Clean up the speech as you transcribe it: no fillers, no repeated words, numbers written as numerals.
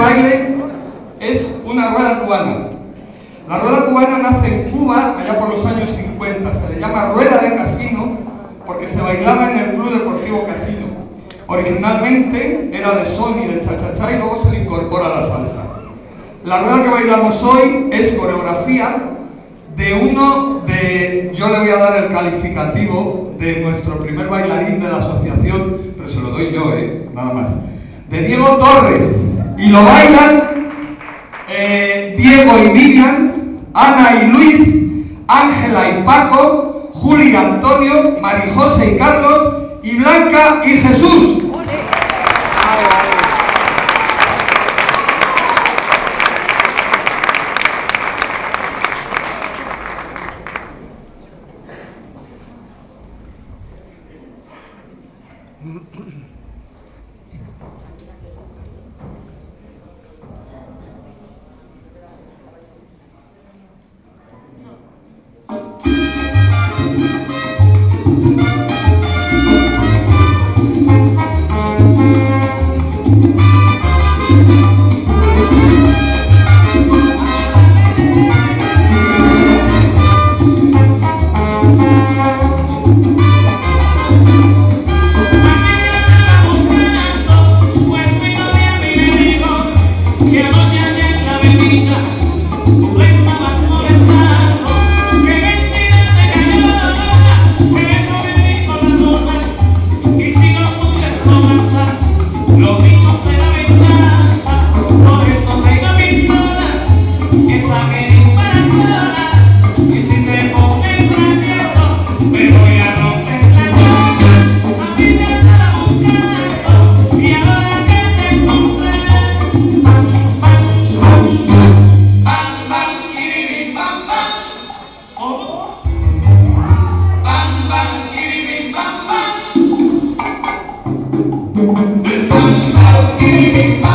baile es una rueda cubana. La rueda cubana nace en Cuba allá por los años 50. Se le llama rueda de casino porque se bailaba en el Club Deportivo Casino. Originalmente era de son y de cha-cha-cha y luego se le incorpora la salsa. La rueda que bailamos hoy es coreografía yo le voy a dar el calificativo de nuestro primer bailarín de la asociación, pero se lo doy yo, nada más, de Diego Torres, y lo bailan Diego y Miriam, Ana y Luis, Ángela y Paco, Juli y Antonio, Marijose y Carlos, y Blanca y Jesús. Bam, bam,